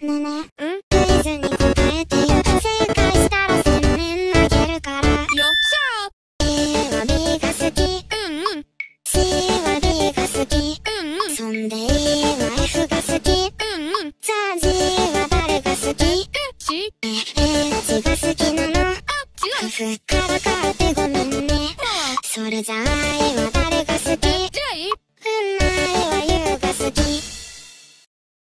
ねね。クイズに答えてよ。正解したら1000円あげるから。よっしゃー。A は B が好き。C は D が好き。そんで E は F が好き。じゃあ G は誰が好き？ H が好きなの。F から変えてごめんね。それじゃあ